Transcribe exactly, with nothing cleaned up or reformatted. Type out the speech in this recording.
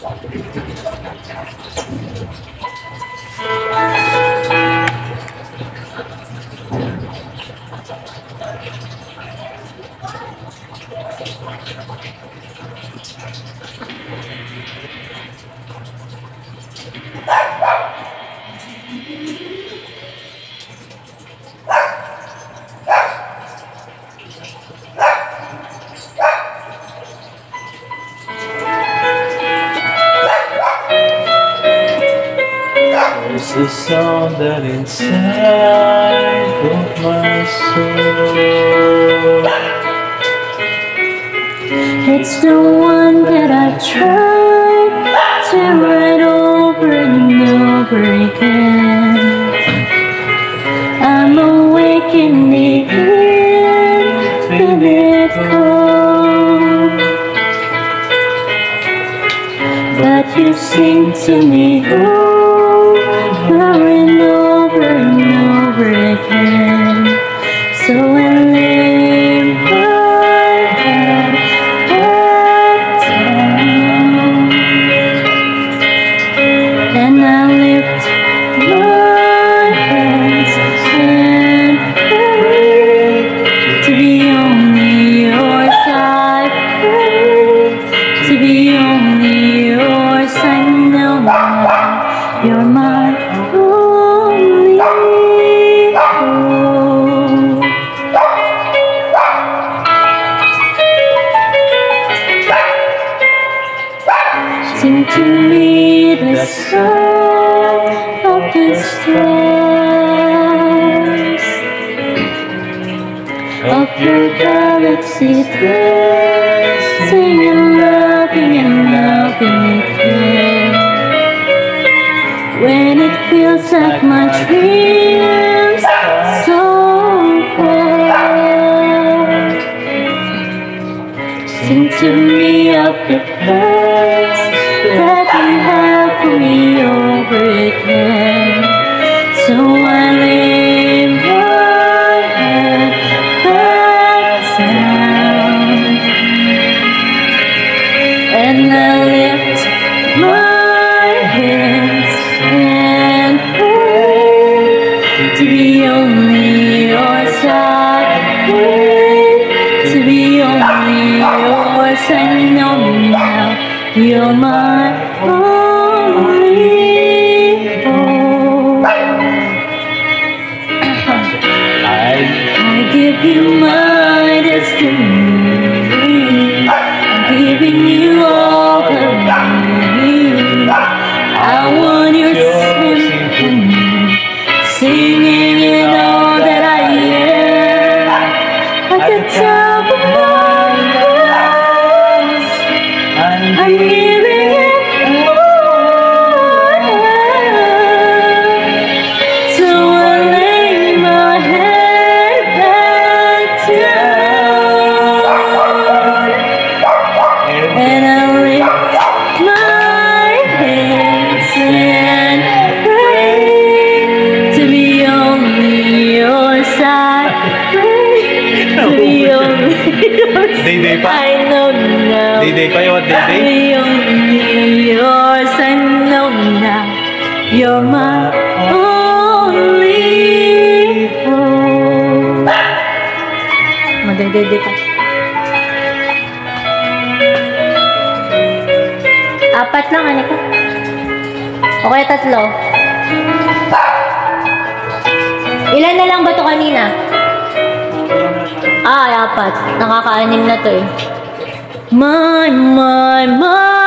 There's a song that inside of my soul. It's the one that I've tried to write over and over again. I'm awake in the infinite cold, but you sing to me over and over and over again. So I lay my head back down, and I lift my hands and pray to be only yours. I pray to be only yours. I know now you're my only hope. Sing to me the song of the stars, of your galaxy dancing and loving and loving again. When it feels like my dreams so bad, sing to me of the past that you have for me over again. So I lay my head back down, and I lift my hands and pray to be only yours. I pray to be only yours. I know now you're my only hope. I give you my destiny. I'm giving you all of me. I want your symphony, singing in all that I am. At the top of my voice, I'm giving it all. So I lay my head back down, and I lift my hands and pray to be only yours. I pray to be only yours. Day-day pa? I know now. Day-day pa yun? Day-day? Be only yours. I know now you're my only hope. Magday-day pa. Apat lang, ano ka? O kaya tatlo? Ilan na lang ba ito kanina? Ah, apat. Nakaka-anim na to eh. My, my, my.